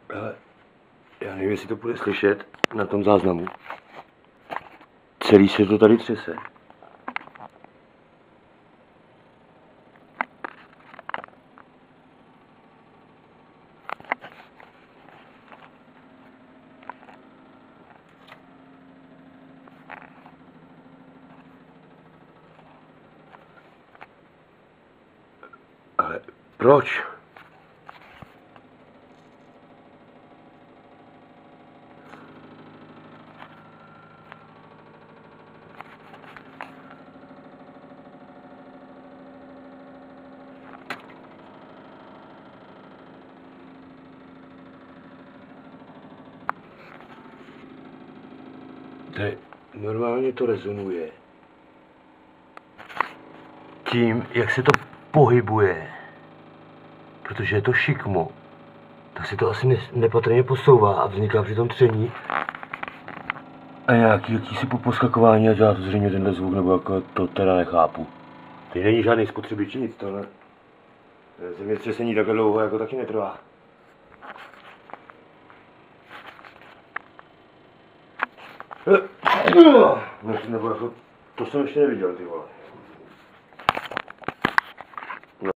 Ale já nevím, jestli to bude slyšet na tom záznamu. Celý se to tady třese. Ale proč? Tady normálně to rezonuje. Tím, jak se to pohybuje, protože je to šikmo, tak se to asi nepatrně posouvá a vzniká při tom tření a nějaký jakýsi poskakování a dělá to zřejmě tenhle zvuk, nebo jako to teda nechápu. Teď není žádný spotřebič, nic tohle. Zemětřesení takhle dlouho jako taky netrvá. Nebo jako, to jsem ještě neviděl, ty vole.